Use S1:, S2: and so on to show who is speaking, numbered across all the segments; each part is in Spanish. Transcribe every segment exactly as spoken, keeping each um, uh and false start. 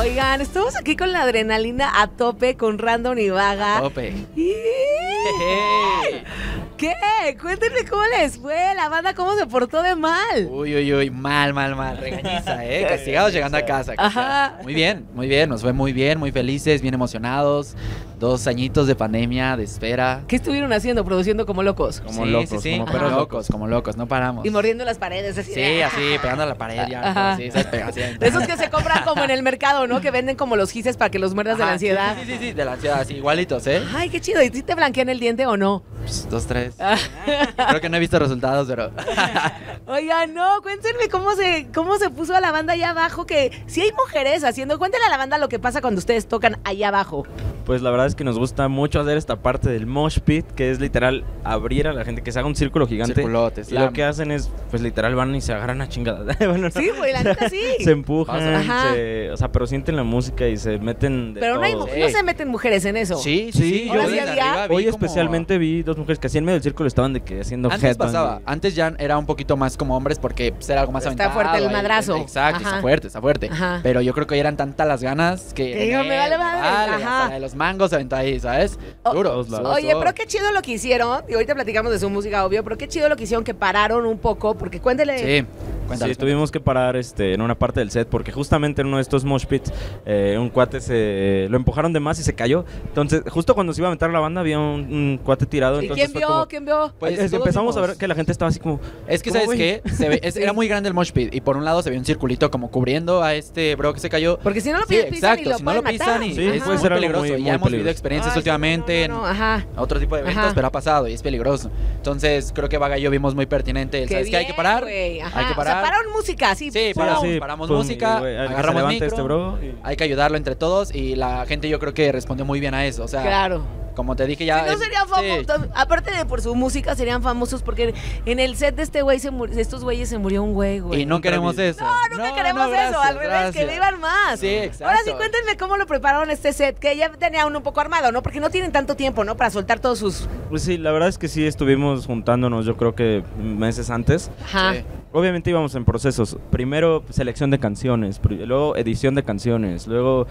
S1: Oigan, estamos aquí con la adrenalina a tope con Random y Vaga.
S2: A tope.
S1: Y... ¿Qué? Cuéntenme cómo les fue, la banda, cómo se portó de mal.
S2: Uy, uy, uy, mal, mal, mal. Regañiza, ¿eh? Castigados llegando a casa.
S1: Ajá.
S2: Muy bien, muy bien. Nos fue muy bien, muy felices, bien emocionados. Dos añitos de pandemia, de espera.
S1: ¿Qué estuvieron haciendo? Produciendo como locos.
S2: Como sí, locos, sí, sí. Como perros locos, como locos, no paramos.
S1: Y mordiendo las paredes, así.
S2: Sí, así, pegando a la pared ya.
S1: Ajá.
S2: Sí, ¿sabes? Pega, así,
S1: de esos que se compran como en el mercado, ¿no? Que venden como los gises para que los muerdas Ajá, de la ansiedad.
S2: Sí, sí, sí, sí, de la ansiedad, así, igualitos, ¿eh?
S1: Ay, qué chido. ¿Y si te blanquean el diente o no?
S2: Pues, dos, tres. Creo que no he visto resultados, pero...
S1: Oigan, no, cuéntenme cómo se, cómo se puso a la banda allá abajo, que si hay mujeres haciendo... Cuéntenle a la banda lo que pasa cuando ustedes tocan allá abajo.
S3: Pues la verdad es que nos gusta mucho hacer esta parte del mosh pit, que es literal abrir a la gente, que se haga un círculo gigante.
S2: Circulote,
S3: y lo que hacen es, pues literal van y se agarran a chingadas. Bueno, no.
S1: Sí, güey, la neta sí.
S3: Se empujan, se, o sea, pero sienten la música y se meten de
S1: Pero
S3: todo.
S1: no, hay,
S2: Sí.
S1: no se meten mujeres en eso.
S2: Sí, sí, sí.
S1: Ahora
S2: Yo
S1: sí
S2: desde
S1: había.
S2: arriba vi
S3: Hoy
S2: como-
S3: especialmente vi dos mujeres que así en medio del círculo estaban de que haciendo
S2: Antes
S3: headbang.
S2: pasaba, antes ya era un poquito más como hombres porque pues, era algo más
S1: Está
S2: aventado.
S1: fuerte el
S2: ahí,
S1: madrazo.
S2: Exacto,
S1: Ajá.
S2: está fuerte, está fuerte.
S1: Ajá.
S2: Pero yo creo que eran tantas las ganas que...
S1: Que digo, me vale madre,
S2: vale,
S1: ajá.
S2: hasta de los mangos se aventó ahí, ¿sabes?
S1: O-
S2: Duro.
S3: Oye,
S1: Oye, pero qué chido lo que hicieron. Y ahorita platicamos de su música, obvio, pero qué chido lo que hicieron que pararon un poco, porque cuéntele.
S2: Sí,
S3: Sí,
S2: cuéntales,
S3: tuvimos que parar este, en una parte del set porque justamente en uno de estos mosh pits eh, un cuate se lo empujaron de más y se cayó. Entonces, justo cuando se iba a aventar la banda había un, un cuate tirado.
S1: ¿Y
S3: Entonces
S1: quién
S3: fue
S1: vio?
S3: como-
S1: ¿Quién vio?
S2: Pues,
S3: Eh,
S2: todos
S3: empezamos a
S2: vimos.
S3: ver que la gente estaba así como...
S2: Es que,
S3: ¿cómo,
S2: ¿sabes
S3: güey?
S2: qué? Se ve- es-
S1: Sí.
S2: Era muy grande el mosh pit y por un lado se veía un circulito como cubriendo a este bro que se cayó.
S1: Porque si no lo
S2: Sí,
S1: pisan
S2: exacto,
S1: y lo
S2: si no lo
S1: pueden
S2: pisan
S1: matar.
S2: y
S3: Sí,
S2: es
S3: puede
S2: muy
S3: ser algo
S2: peligroso.
S3: muy,
S2: y
S3: muy
S2: ya hemos vivido
S3: peligroso.
S2: experiencias
S1: Ay,
S2: últimamente
S1: no, no, no,
S2: en
S1: ajá.
S2: otro tipo de eventos,
S1: Ajá.
S2: pero ha pasado y es peligroso. Entonces, creo que Vaga y yo vimos muy pertinente. el,
S1: Qué
S2: ¿Sabes qué? Hay que
S1: bien,
S2: parar.
S1: güey, ajá.
S2: Hay que
S1: O sea,
S2: parar.
S1: pararon música, sí.
S2: Sí,
S1: pum.
S2: paramos,
S3: sí,
S2: paramos
S3: pum,
S2: música,
S3: y, güey, que se
S2: agarramos
S3: levante
S2: micro,
S3: este bro y-
S2: hay que ayudarlo entre todos y la gente yo creo que respondió muy bien a eso. O sea,
S1: Claro.
S2: como te dije ya...
S1: Si no
S2: es-
S1: serían famosos,
S2: sí.
S1: aparte de por su música, serían famosos porque en el set de este güey, se mur- de estos güeyes se murió un güey, güey.
S2: Y no queremos eso.
S1: No, nunca queremos
S2: no,
S1: eso,
S2: gracias,
S1: al revés, que
S2: gracias.
S1: vivan más.
S2: Sí, exacto.
S1: Ahora sí, cuéntenme cómo lo prepararon este set, que ya tenía uno un poco armado, ¿no? Porque no tienen tanto tiempo, ¿no? Para soltar todos sus...
S3: Pues sí, la verdad es que sí estuvimos juntándonos yo creo que meses antes.
S1: Ajá.
S2: Sí.
S3: Obviamente íbamos en procesos. Primero selección de canciones, pri- luego edición de canciones, luego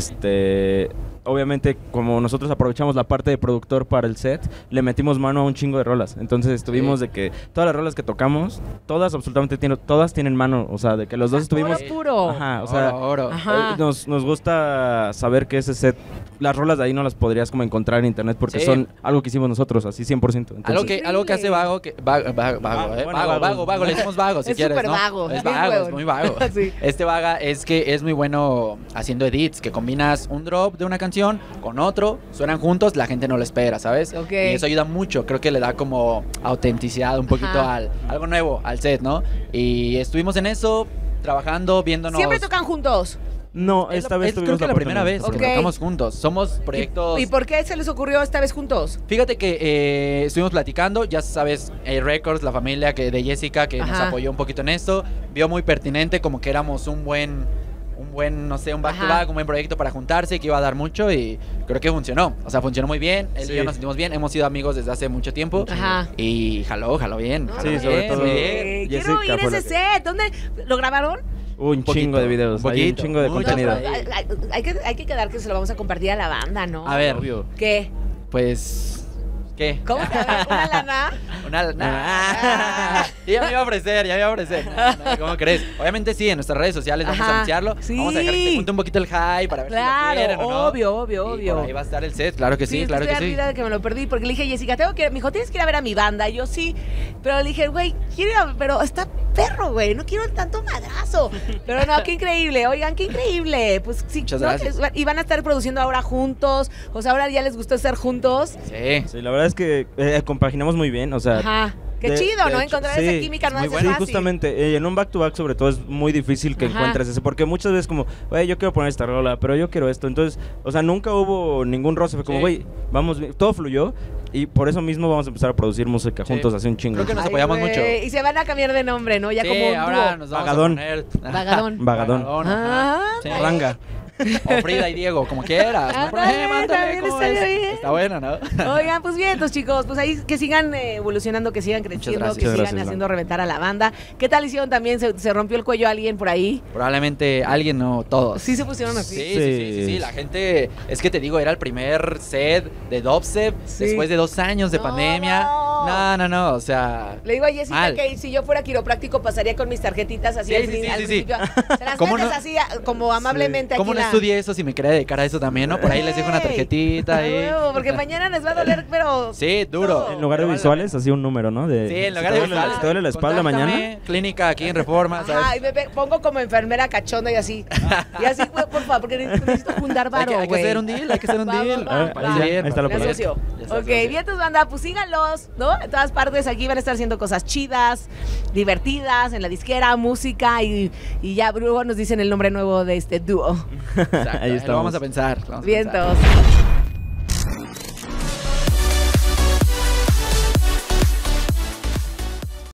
S3: este obviamente como nosotros aprovechamos la parte de productor para el set, le metimos mano a un chingo de rolas. Entonces estuvimos
S2: Sí.
S3: de que todas las rolas que tocamos, todas absolutamente tienen todas tienen mano, o sea, de que los dos estuvimos
S1: Puro, puro.
S3: Ajá, o sea,
S2: Oro, oro.
S1: Ajá.
S3: eh, nos, nos gusta saber que ese set, las rolas de ahí no las podrías como encontrar en internet porque
S2: Sí.
S3: son algo que hicimos nosotros, así cien por ciento.
S2: Algo que, algo que hace Vago, que, vago, vago, vago, eh,
S3: bueno,
S2: vago,
S3: vago.
S2: vago, vago, le decimos vago si
S1: Es
S2: quieres,
S1: súper
S2: ¿no?
S1: vago,
S2: Es
S1: bien
S2: vago, es
S1: huevón.
S2: muy vago.
S1: Sí.
S2: Este Vaga es que es muy bueno haciendo edits, que combinas un drop de una canción con otro, suenan juntos, la gente no lo espera, ¿sabes?
S1: Ok.
S2: Y eso ayuda mucho, creo que le da como autenticidad un poquito
S1: Ajá.
S2: al, algo nuevo al set, ¿no? Y estuvimos en eso, trabajando, viéndonos.
S1: Siempre tocan juntos.
S3: No,
S2: Es
S3: esta
S2: la-
S3: vez
S2: es creo
S3: tuvimos
S2: que la primera
S3: oportunidad.
S2: vez que
S1: Ok.
S2: tocamos juntos. Somos proyectos...
S1: ¿Y, ¿Y por qué se les ocurrió esta vez juntos?
S2: Fíjate que eh, estuvimos platicando, ya sabes, A-Records, la familia que de Jessica que nos
S1: Ajá.
S2: apoyó un poquito en esto, vio muy pertinente como que éramos un buen, un buen, no sé, un back to
S1: Ajá.
S2: back, un buen proyecto para juntarse, que iba a dar mucho y creo que funcionó. O sea, funcionó muy bien, él
S3: Sí.
S2: y yo nos sentimos bien, hemos sido amigos desde hace mucho tiempo
S1: Ajá.
S2: y jaló, jaló bien.
S1: No,
S2: jaló
S3: Sí,
S1: no,
S3: sobre
S2: bien,
S3: todo-
S2: muy bien.
S1: Eh, Quiero
S3: Jessica
S1: ir a
S3: fue la
S1: ese
S3: que-
S1: set. ¿Dónde lo grabaron?
S3: Un
S2: poquito,
S3: chingo de videos,
S2: un
S3: hay un
S2: poquito,
S3: chingo de
S2: mucho.
S3: contenido.
S1: No, pero hay, hay- hay que, hay que quedar que se lo vamos a compartir a la banda, ¿no?
S2: A ver,
S3: Obvio.
S1: ¿Qué?
S2: pues, ¿qué?
S1: ¿Cómo? A ver, ¿una lana?
S2: Una, nah. Ya me iba a ofrecer, ya me iba a ofrecer. No, no, ¿cómo crees? Obviamente sí, en nuestras redes sociales vamos
S1: Ajá,
S2: a anunciarlo.
S1: sí.
S2: Vamos a dejar que se junte un poquito el hype para ver
S1: Claro,
S2: si lo quieren o no.
S1: obvio, obvio,
S2: Y
S1: obvio.
S2: por ahí va a estar el set, claro que sí,
S1: es
S2: claro que
S1: estoy
S2: sí.
S1: ardida de que me lo perdí porque le dije, Jessica, tengo que, me dijo, tienes que ir a ver a mi banda. Y yo sí, pero le dije, güey, quiero ir a, pero está perro, güey, no quiero tanto madrazo. Pero no, qué increíble, oigan, qué increíble. Pues sí,
S2: Muchas
S1: ¿no?
S2: gracias.
S1: Y van a estar produciendo ahora juntos, o sea, ahora ya les gustó estar juntos.
S2: Sí.
S3: Sí, la verdad es que eh, compaginamos muy bien, o sea...
S1: Ajá, qué
S3: de-
S1: chido,
S3: de
S1: ¿no?
S3: hecho,
S1: Encontrar
S3: sí,
S1: esa química no
S2: muy
S1: es
S2: bueno.
S1: fácil.
S3: Sí, justamente, eh, en un back to back sobre todo es muy difícil que
S1: Ajá.
S3: encuentres ese, porque muchas veces como, güey, yo quiero poner esta rola, pero yo quiero esto, entonces, o sea, nunca hubo ningún roce, fue como,
S2: Sí.
S3: güey, vamos, bien", todo fluyó, y por eso mismo vamos a empezar a producir música
S2: Sí.
S3: juntos hace un chingo.
S2: Creo que nos
S1: Ay,
S2: apoyamos
S1: güey,
S2: mucho.
S1: Y se van a cambiar de nombre, ¿no? Ya
S2: Sí,
S1: como un
S2: ahora
S1: dúo.
S2: nos vamos
S3: Vagadón.
S2: a poner...
S1: Vagadón.
S3: Vagadón.
S2: ajá.
S1: Ah,
S2: Sí.
S3: Ranga.
S2: O Frida y Diego, como quieras. No hay
S1: Ándale,
S2: problema, ándale,
S1: también
S2: ¿cómo
S1: estaría
S2: ves?
S1: bien.
S2: Está buena, ¿no?
S1: Oigan, pues bien, pues chicos, pues ahí que sigan eh, evolucionando, que sigan creciendo,
S2: gracias.
S1: que
S3: Muchas
S1: sigan
S3: gracias,
S1: haciendo reventar a la banda. ¿Qué tal hicieron también? ¿Se, se rompió el cuello a alguien por ahí?
S2: Probablemente alguien, no todos.
S1: Sí se pusieron así.
S2: Sí, sí, sí, sí, sí, la gente, es que te digo, era el primer set de dubstep
S1: Sí.
S2: después de dos años de
S1: No,
S2: pandemia.
S1: no.
S2: No, no, no, o sea...
S1: Le digo a Jessica
S2: mal.
S1: que si yo fuera quiropráctico pasaría con mis tarjetitas así
S2: Sí,
S1: al,
S2: sí,
S1: fin-
S2: sí,
S1: al
S2: sí, sí.
S1: principio. Se las
S2: ¿Cómo
S1: metes
S2: no?
S1: así a- como amablemente
S2: ¿Cómo
S1: aquí
S2: no
S1: la-
S2: estudié eso si me quería dedicar a eso también, no? Por ahí les dejo una
S1: Ey.
S2: tarjetita
S1: A
S2: ahí.
S1: huevo, porque mañana les va a doler, pero...
S2: Sí, duro.
S1: No.
S3: En lugar de
S2: Pero
S3: visuales, así un número, ¿no? De,
S2: Sí, en
S3: si
S2: lugar
S3: te
S2: de
S3: duele la-
S2: visuales.
S3: si te duele la espalda
S2: Contáctame,
S3: mañana.
S2: Clínica aquí en Reforma, ¿sabes?
S1: Ajá, y me pe- pongo como enfermera cachonda y así. Y así, güey, por favor, porque necesito juntar
S2: Hay
S1: varo,
S2: que, hay que
S1: güey.
S2: hacer un deal, hay que hacer un
S1: Va, va,
S2: deal.
S1: va,
S3: Ah,
S1: va.
S3: ahí ya, ahí está la
S1: Me
S3: palabra.
S1: asocio.
S2: Ya está,
S1: Ok,
S2: asocio.
S1: bien, tus banda, pues síganlos, ¿no? En todas partes aquí van a estar haciendo cosas chidas, divertidas, en la disquera, música y, y ya luego nos dicen el nombre nuevo de este dúo.
S2: Exacto,
S3: Ahí
S2: lo
S3: estamos.
S2: vamos a pensar. lo vamos a
S1: Vientos.
S2: pensar.